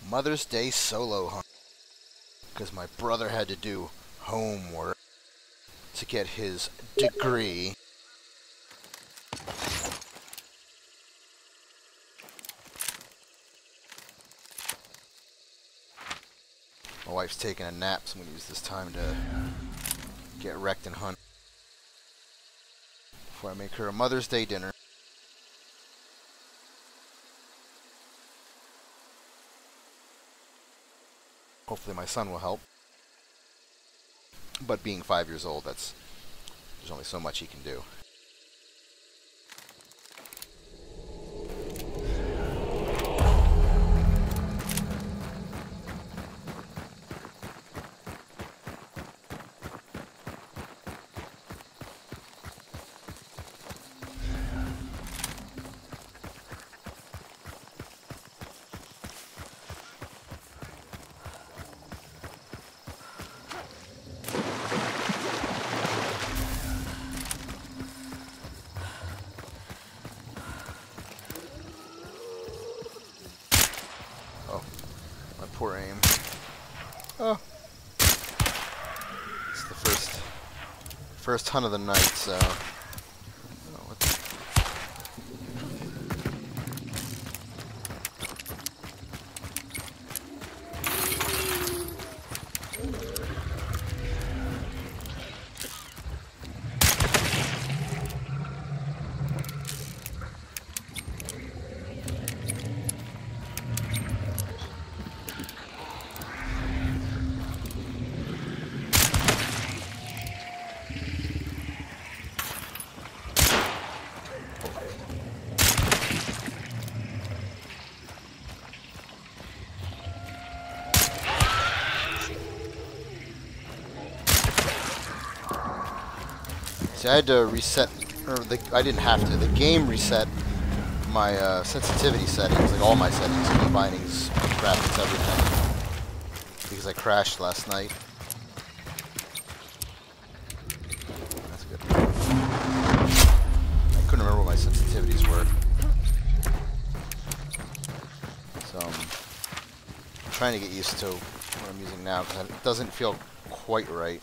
Mother's Day solo hunt. Because my brother had to do homework to get his degree. My wife's taking a nap, so I'm going to use this time to get wrecked and hunt before I make her a Mother's Day dinner. Hopefully my son will help. But being 5 years old, there's only so much he can do. Poor aim. Oh. It's the first hunt of the night, so... Oh, what the... See, I had to reset, or I didn't have to. The game reset my sensitivity settings, like all my settings, key bindings, graphics, everything, because I crashed last night. That's good. I couldn't remember what my sensitivities were, so I'm trying to get used to what I'm using now because it doesn't feel quite right.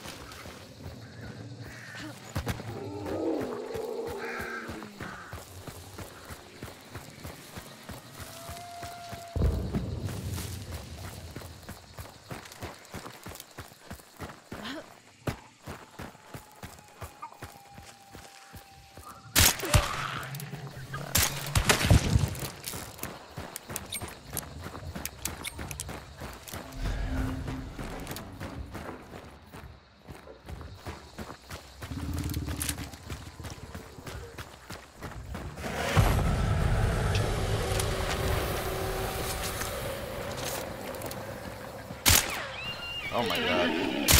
Oh my god.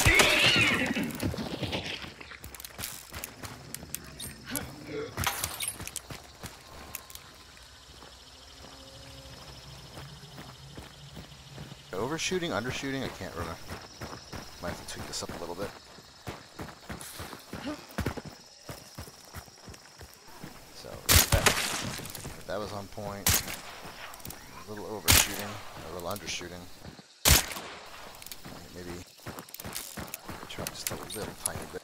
Overshooting, undershooting, I can't remember. Might have to tweak this up a little bit. So, that was on point. A little overshooting, a little undershooting. Maybe try just a little tiny bit.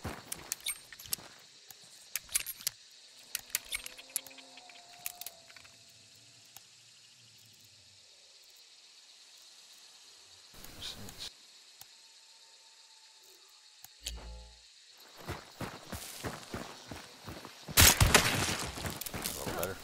A little better.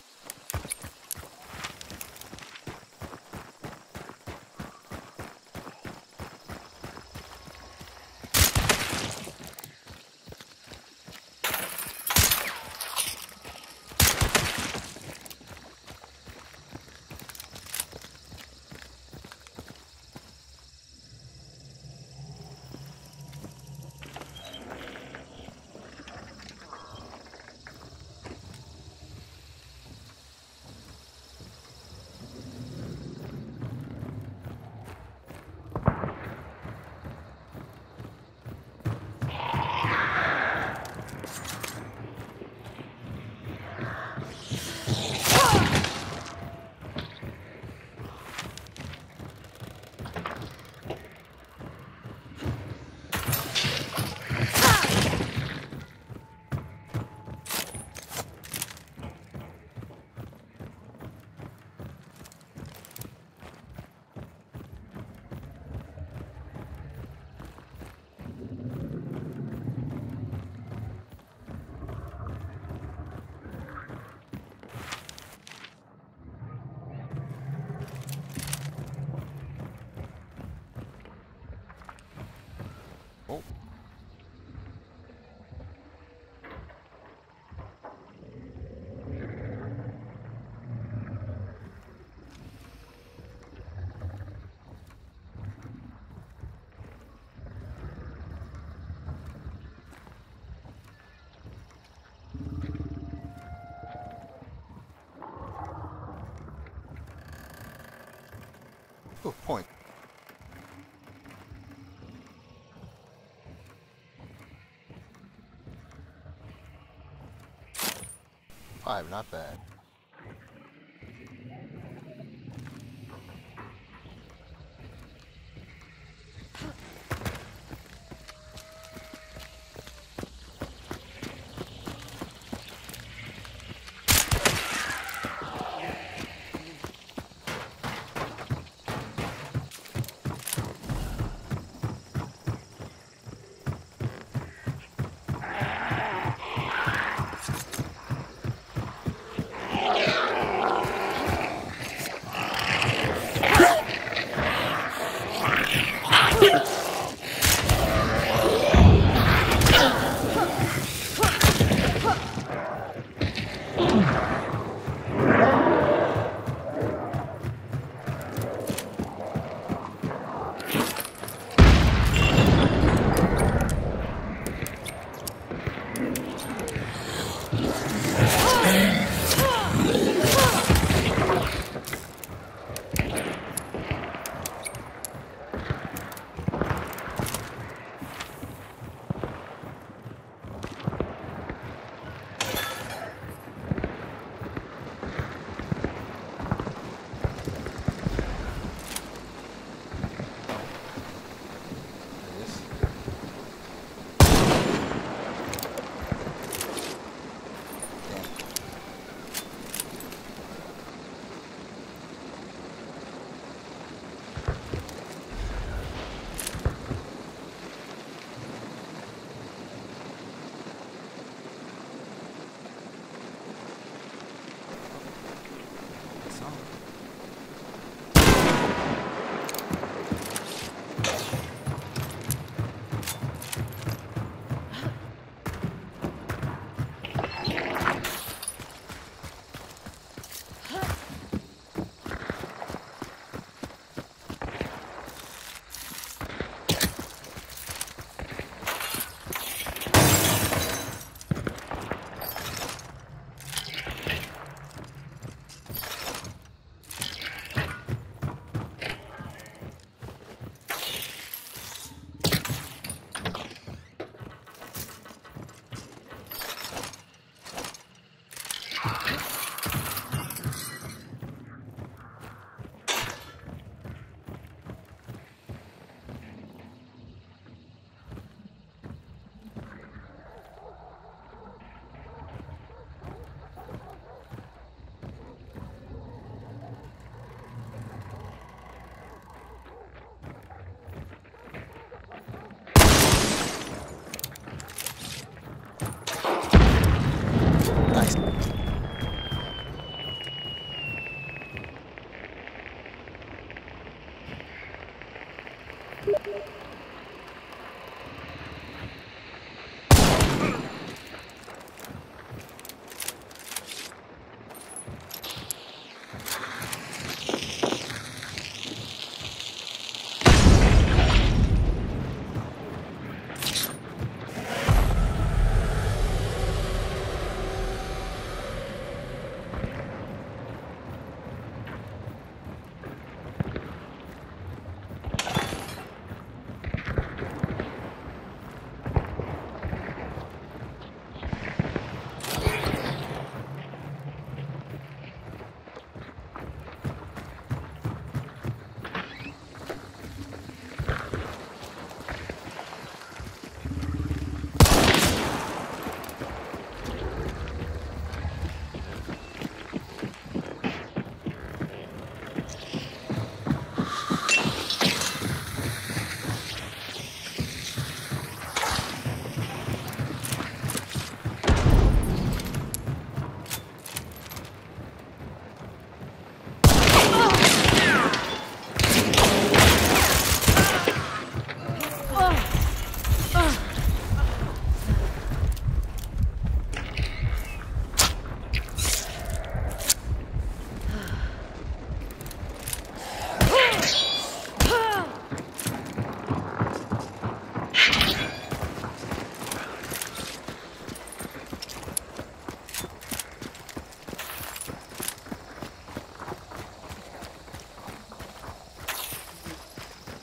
Oh, point. 5, not bad.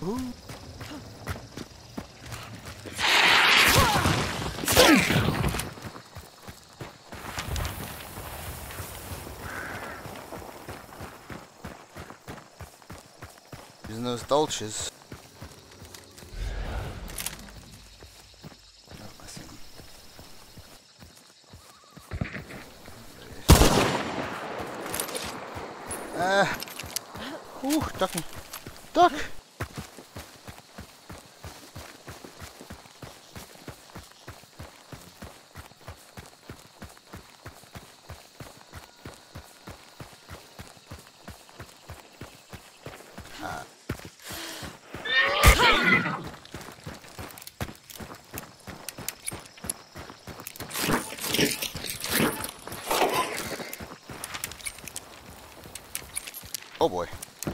Ooh. Using those dolches. Oh, I see them. Ooh, ducking. Duck! Oh boy.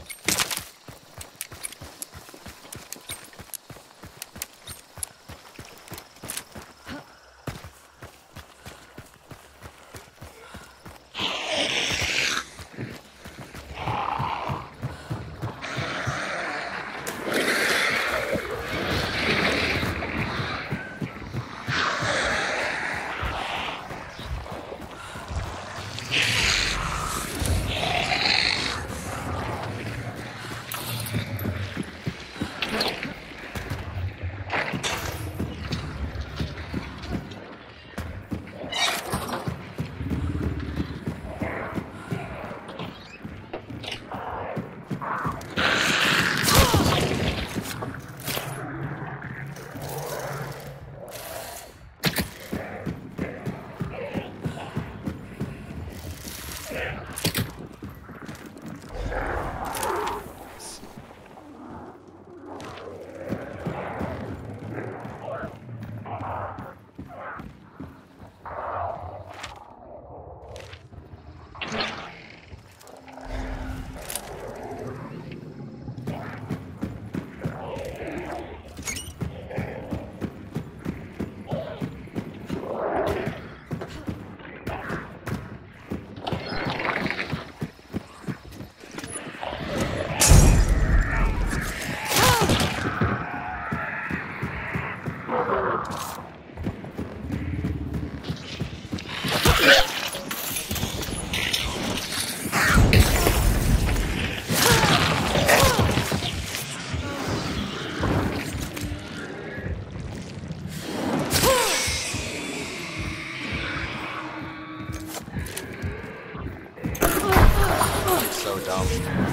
So dumb.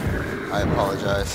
I apologize.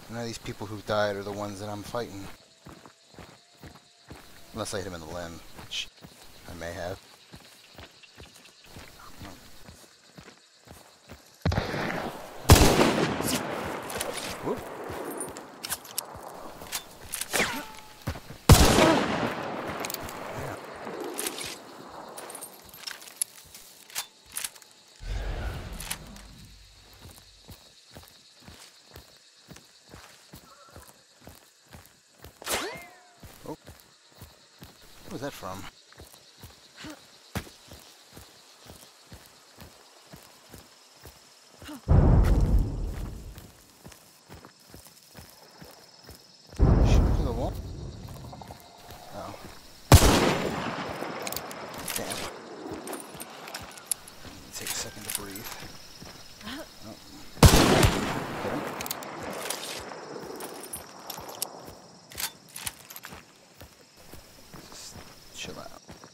None of these people who died are the ones that I'm fighting. Unless I hit him in the limb, which I may have. Whoop. Oh. What was that from? Shoot through the wall? Oh. Damn. Take a second to breathe. Oh. Hit him. Just chill out.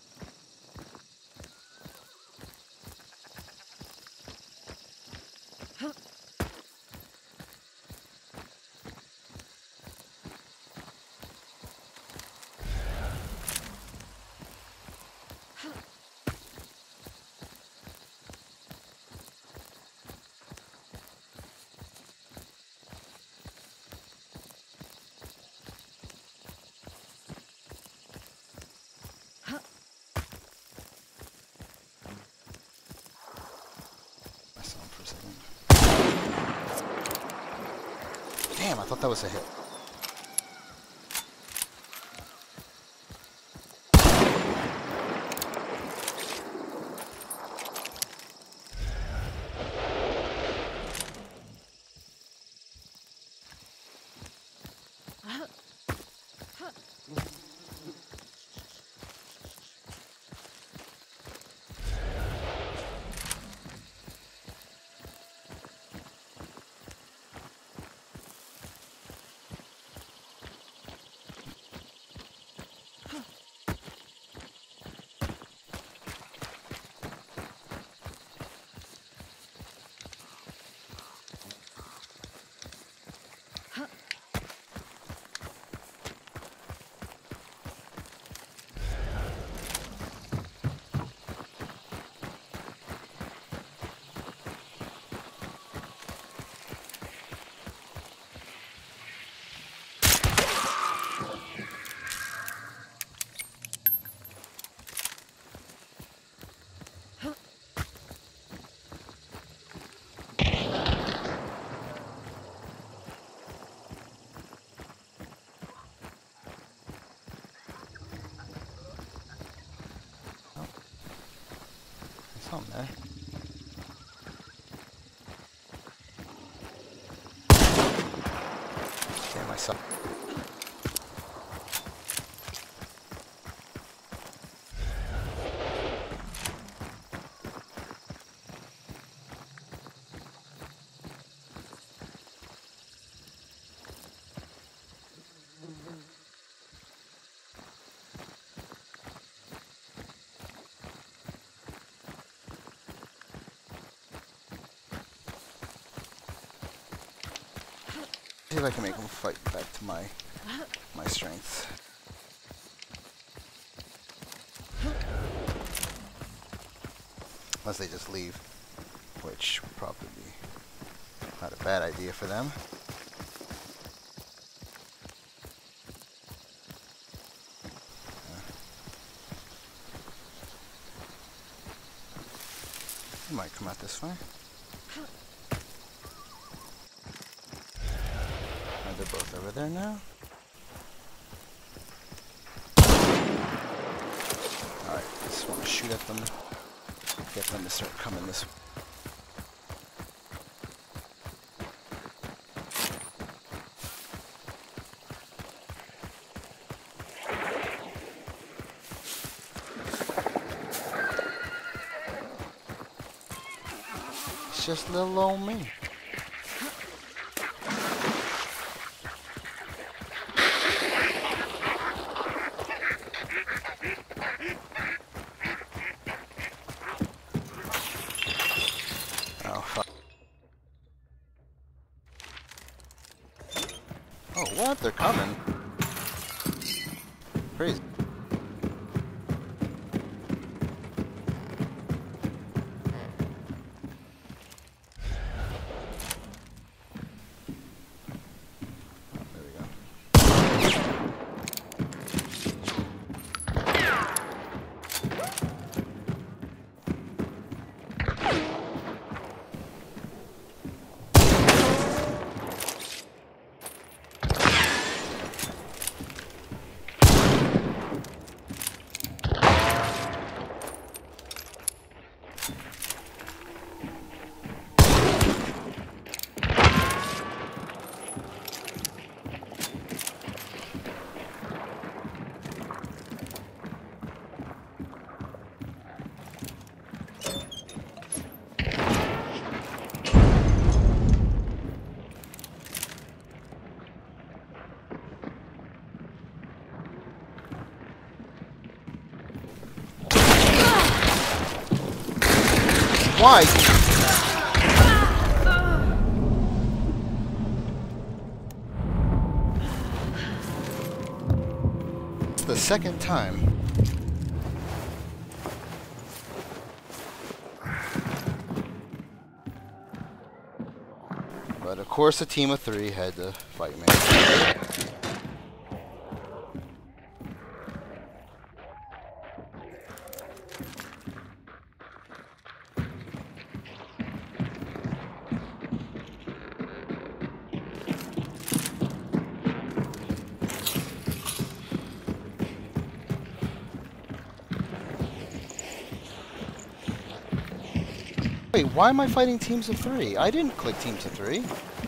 For a second. Damn, I thought that was a hit. Something there. Damn, I suck. See if I can make them fight back to my strength. Unless they just leave, which would probably be not a bad idea for them. You might come out this way. They're both over there now. Alright, just want to shoot at them. Get them to start coming this way. It's just little old me. Oh, fuck. Oh, what? They're coming. Crazy. There we go. Why? It's the second time. But of course a team of 3 had to fight me. Wait, why am I fighting teams of 3? I didn't click teams of 3.